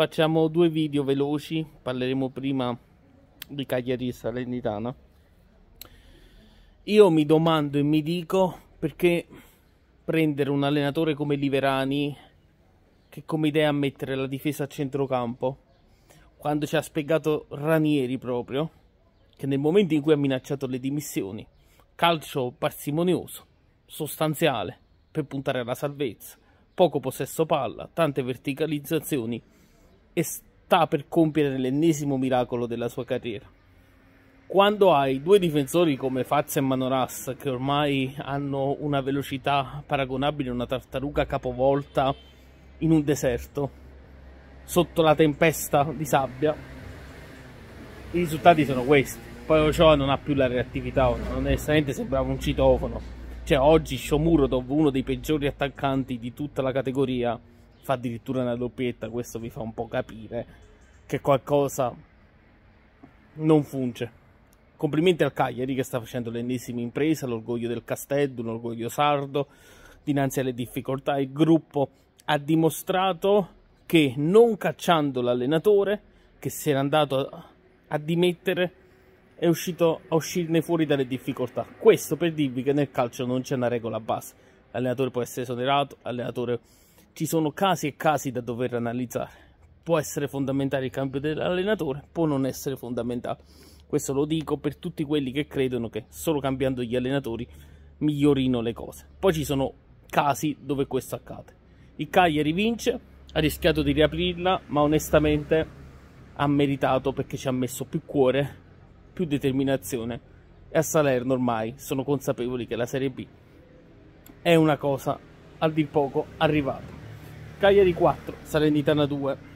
facciamo due video veloci. Parleremo prima di Cagliari e Salernitana. Io mi domando e mi dico perché prendere un allenatore come Liverani, che come idea mettere la difesa a centrocampo, quando ci ha spiegato Ranieri proprio, che nel momento in cui ha minacciato le dimissioni, calcio parsimonioso, sostanziale, per puntare alla salvezza, poco possesso palla, tante verticalizzazioni, e sta per compiere l'ennesimo miracolo della sua carriera. Quando hai due difensori come Fazio e Manolas, che ormai hanno una velocità paragonabile a una tartaruga capovolta in un deserto, sotto la tempesta di sabbia, i risultati sono questi. Poi Ochoa non ha più la reattività, onestamente sembrava un citofono. Cioè oggi Shomurodov, uno dei peggiori attaccanti di tutta la categoria, fa addirittura una doppietta. Questo vi fa un po' capire che qualcosa non funge. Complimenti al Cagliari che sta facendo l'ennesima impresa, l'orgoglio del Castello, l'orgoglio sardo, dinanzi alle difficoltà. Il gruppo ha dimostrato che non cacciando l'allenatore, che si era andato a dimettere, è uscito a uscirne fuori dalle difficoltà. Questo per dirvi che nel calcio non c'è una regola base. L'allenatore può essere esonerato, ci sono casi e casi da dover analizzare. Può essere fondamentale il cambio dell'allenatore, può non essere fondamentale. Questo lo dico per tutti quelli che credono che solo cambiando gli allenatori migliorino le cose. Poi ci sono casi dove questo accade. Il Cagliari vince, ha rischiato di riaprirla, ma onestamente ha meritato perché ci ha messo più cuore, più determinazione, e a Salerno ormai sono consapevoli che la Serie B è una cosa a dir poco arrivata. Cagliari 4, Salernitana 2.